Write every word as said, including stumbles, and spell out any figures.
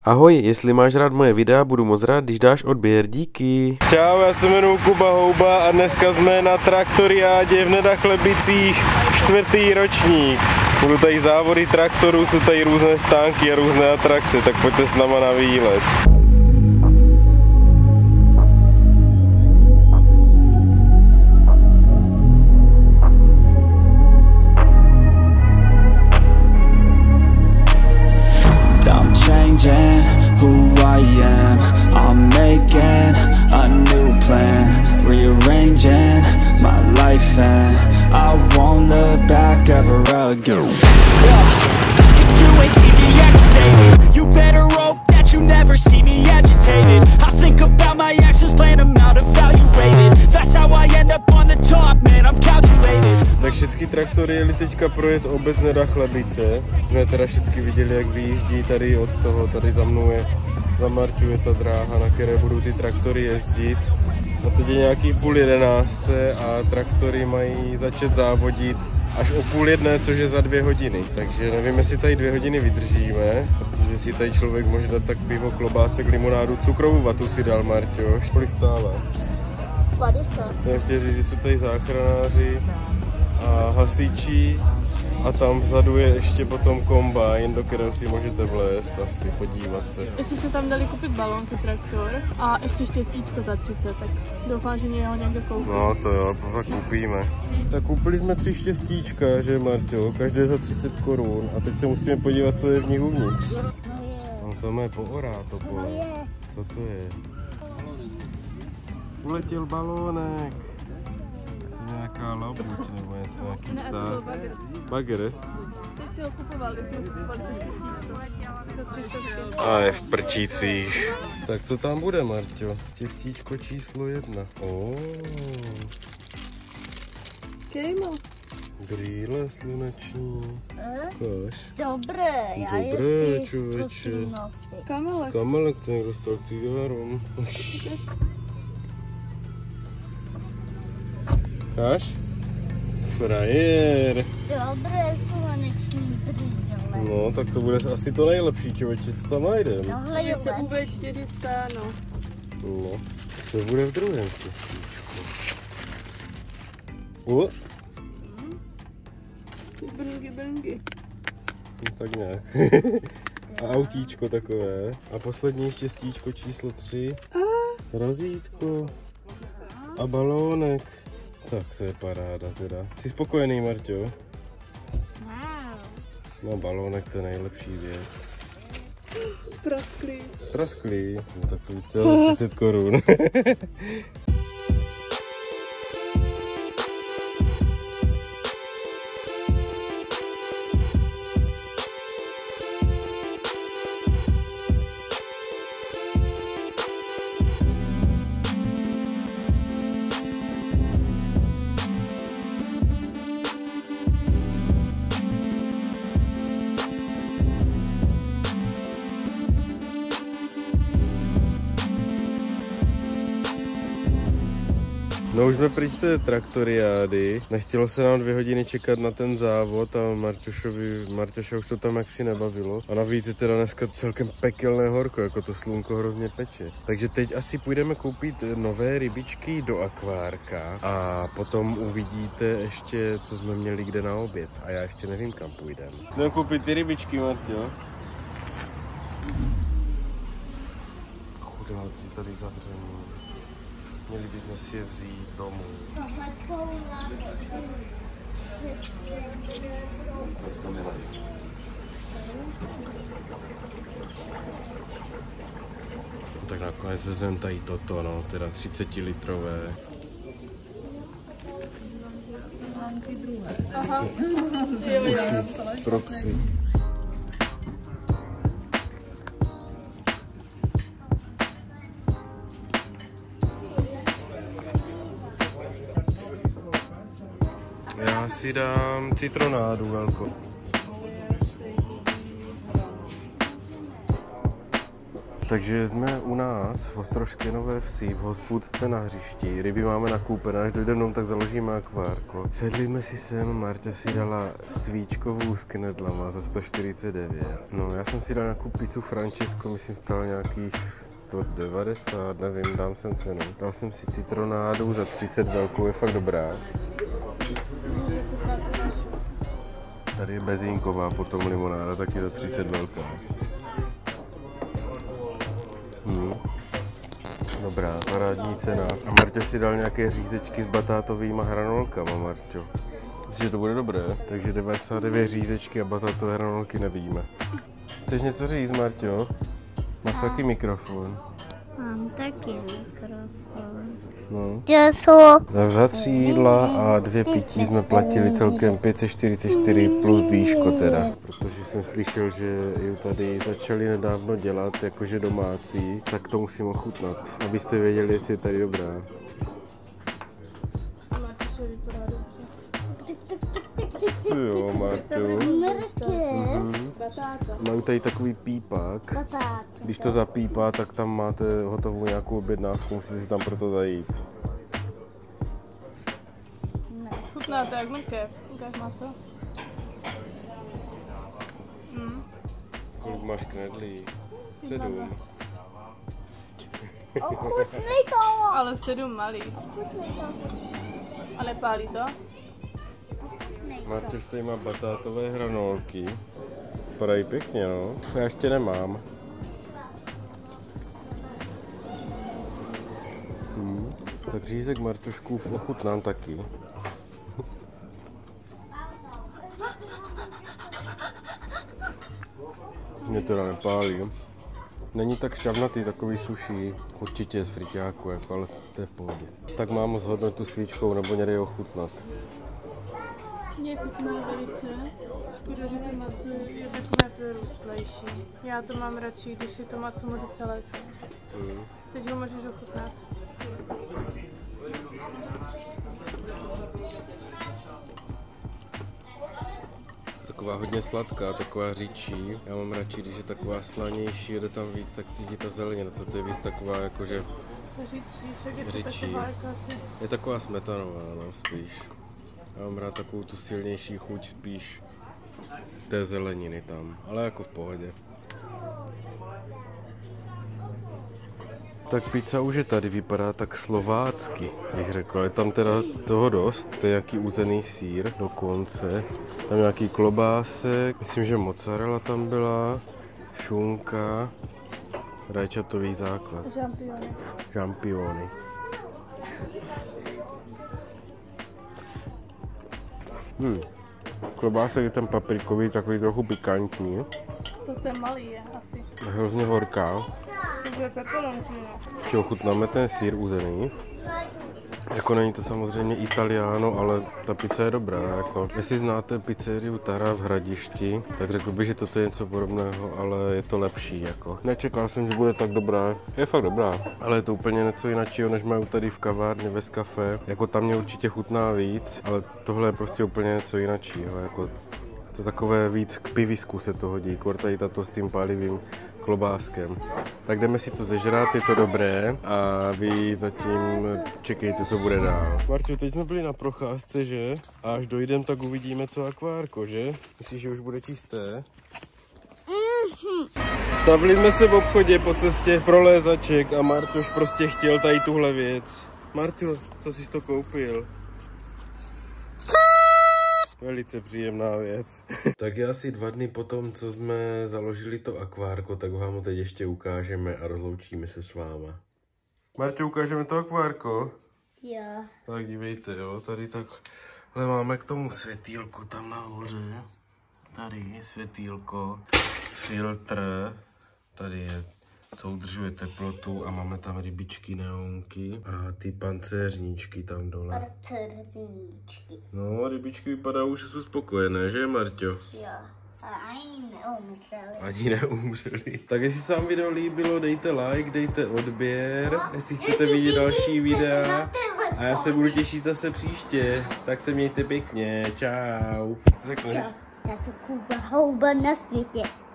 Ahoj, jestli máš rád moje videa, budu moc rád, když dáš odběr, díky. Čau, já se jmenuji Kuba Houba a dneska jsme na traktoriádě v Nedachlebicích, čtvrtý ročník. Budou tady závody traktorů, jsou tady různé stánky a různé atrakce, tak pojďte s náma na výlet. Who I am, I'm making a new plan, rearranging my life and I won't look back ever again. If you ain't see me activated, you better hope that you never see me agitated. I think about my actions, plan them out, evaluated. That's how I end up on the top, man, I'm calculated. Tak všechny traktory jeli teďka projet obec Nedachlebice. Jsme teda všichni viděli, jak vyjíždí tady od toho, tady za mnou je, za Marťu je ta dráha, na které budou ty traktory jezdit. A teď je nějaký půl jedenácté a traktory mají začít závodit až o půl jedné, což je za dvě hodiny. Takže nevím, jestli tady dvě hodiny vydržíme, protože si tady člověk může dát tak pivo, klobásek, limonádu, cukrovou vatu si dal, Marťo. Kolik stála? padesát. Jsem chtěl říct, že jsou tady záchranáři a hasiči a tam vzadu je ještě potom kombajn, do kterého si můžete vlézt asi, podívat se. Ještě se tam dali koupit balónky traktor a ještě štěstíčko za třicet, tak doufám, že mě ho někdo koupí. No to jo, pak koupíme. Tak koupili jsme tři štěstíčka, že Marťo, každé za třicet korun a teď se musíme podívat, co je v nich uvnitř. No to má poorá to pole. Co to je? Uletěl balónek. Nějaká labuť nebo něco, nějaký pták. Bagr. Teď si ho kupovali, jsme kupovali to štěstíčko. Za tři sta korun. A je v prčících. Tak co tam bude, Marťo? Štěstíčko číslo jedna. Oh. Kejmo. Brýle sluneční. Koš. Dobré, já Dobré, si člověče. Z kamelek. Kamelek, to někdo stal k cigárom. Káš? Frajer. Dobré sluneční brýle. No, tak to bude asi to nejlepší, člověče, co tam najdem. Tohle je se U V čtyři sta, no. No, co bude v druhém štěstíčku? U? Brngy, brngy. No, tak nějak. A autíčko takové. A poslední štěstíčko číslo tři. Razítko. A balónek. Tak to je paráda teda. Jsi spokojený, Marťo? Wow. No balónek to je nejlepší věc. Prasklý. Prasklý. No tak co bys chtěl za třicet korun. No už jsme pryč z té traktoriády, nechtělo se nám dvě hodiny čekat na ten závod a Marťošovi, Marťoša už to tam jaksi nebavilo. A navíc je teda dneska celkem pekelné horko, jako to slunko hrozně peče. Takže teď asi půjdeme koupit nové rybičky do akvárka a potom uvidíte ještě, co jsme měli kde na oběd. A já ještě nevím, kam půjdeme. Jdeme koupit ty rybičky, Marťo. Chudáci tady zavření. Měli by dnes je vzít domů. Tak nakonec vezmeme tady toto, no, teda třicetilitrové. Aha. Jo, jo, Proxy. Já si dám citronádu velkou. Takže jsme u nás v Ostrožské Nové Vsi v hospůdce na hřišti. Ryby máme nakoupené, až dojde mnou, tak založíme akvárko. Sedli jsme si sem, Marta si dala svíčkovou s knedlama za sto čtyřicet devět. No, já jsem si dal nějakou pizzu Francesco, myslím, stalo nějakých sto devadesát, nevím, dám sem cenu. Dal jsem si citronádu za třicet velkou, je fakt dobrá. Tady je bezínková, potom limonáda, taky za třicet velká. Hmm. Dobrá, parádní cena. A Marťo si dal nějaké řízečky s batátovými hranolkama, Marťo. Myslím, že to bude dobré. Takže devadesát devět řízečky a batátové hranolky nevíme. Chceš něco říct, Marťo? Máš a... taky mikrofon. Mám taky mikrofon. No. Těso. Za, za tři jídla a dvě pití jsme platili celkem pět set čtyřicet čtyři plus dýško teda. Protože jsem slyšel, že ji tady začali nedávno dělat jakože domácí, tak to musím ochutnat, abyste věděli, jestli je tady dobrá. Jo, Marťo. Mhm. Mají tady takový pípák. Když to zapípá, tak tam máte hotovou nějakou objednávku, musíte si tam proto zajít. Chutná to jak mrkev. Ukáž maso. Mm. Kolik máš knedlí? Sedm. Ochutnej to! Ale sedm malý. A nepálí to? Marťoš tady má batátové hranolky. Vypadají pěkně, no. Já ještě nemám. Hmm. Tak řízek Marťoškův ochutnám taky. Mě teda nepálí. Není tak šťavnatý, takový suší. Určitě z friťáku, jako, ale to je v pohodě. Tak mám zhodnout tu svíčkou, nebo někde ochutnat. Mně chutná velice. Škoda, že to maso je takové vyrůstlejší. Já to mám radši, když si to maso můžu celé sníst. Mm. Teď ho můžeš ochutnat. Taková hodně sladká, taková říčí. Já mám radši, když je taková slanější, jde tam víc, tak cítí ta zelenina. Toto je víc taková jakože... Říčí, však je to říčí. taková jako asi... Je taková smetanová, no, spíš. Já mám rád takovou tu silnější chuť spíš té zeleniny tam, ale jako v pohodě. Tak pizza už je tady, vypadá tak slovácky, bych řekl. Je tam teda toho dost, to je nějaký uzený sýr dokonce. Tam nějaký klobásek, myslím, že mozzarella tam byla, šunka, rajčatový základ. Žampiony. Žampiony. Hmm. Klobásek je ten paprikový, takový trochu pikantní. To je malý je asi. Hrozně horká. To bude pepperoncino. Ochutnáme ten sýr uzený. Jako není to samozřejmě Italiano, ale ta pizza je dobrá. Jako. Jestli znáte pizzeriu Tara v Hradišti, tak řekl bych, že toto je něco podobného, ale je to lepší. Jako. Nečekal jsem, že bude tak dobrá. Je fakt dobrá, ale je to úplně něco jiného, než mají tady v kavárně, ve Cafe. Jako tam mě určitě chutná víc, ale tohle je prostě úplně něco jiného. Jako, to takové víc k pivisku se to hodí, tady tato s tím pálivým klobáskem. Tak jdeme si to zežrat, je to dobré a vy zatím čekejte, co bude dál. Marťo, teď jsme byli na procházce, že? A až dojdem, tak uvidíme, co akvárko, že? Myslíš, že už bude čisté? Stavili jsme se v obchodě po cestě pro lézaček a Marťoš prostě chtěl tady tuhle věc. Marťo, co jsi to koupil? Velice příjemná věc. Tak je asi dva dny potom, co jsme založili to akvárko, tak vám ho teď ještě ukážeme a rozloučíme se s váma. Marťo, ukážeme to akvárko? Jo. Tak dívejte, jo, tady takhle máme k tomu světýlko tam nahoře. Tady světýlko, filtr, tady je, co udržuje teplotu a máme tam rybičky, neonky a ty pancéřníčky tam dole. Pancéřníčky. No, rybičky vypadají, že jsou spokojené, že Marťo? Jo. Ale ani neumřeli. Ani neumřeli. Tak jestli se vám video líbilo, dejte like, dejte odběr, jestli chcete vidět další videa. A já se budu těšit zase příště. Tak se mějte pěkně, čau. Řekni. Čau. Já jsem Kuba Houba na světě.